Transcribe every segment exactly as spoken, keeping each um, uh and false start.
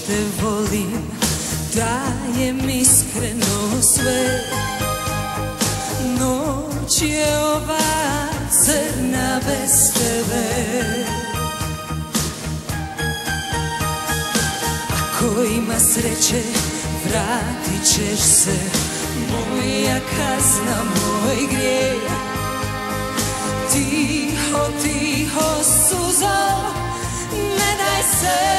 te volim, dajem iskreno sve. Noć je ova crna bez tebe. Ako ima sreće, vratit ćeš se. Moja kazna, moj grijeh. Tiho, tiho suzo, ne daj se.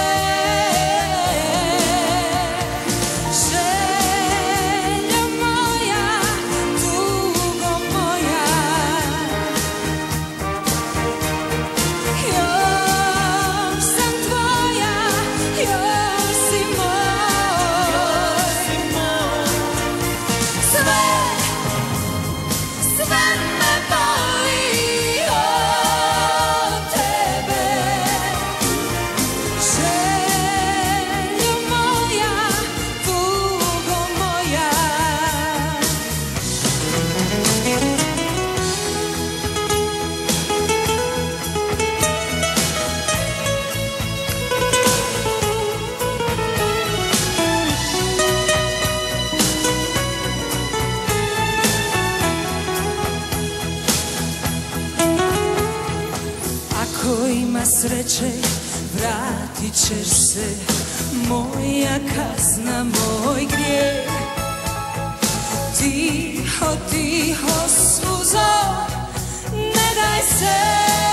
Ako ima sreće, vratit ćeš se. Moja kazna, moj grijeh. Tiho, tiho suzo, ne daj se.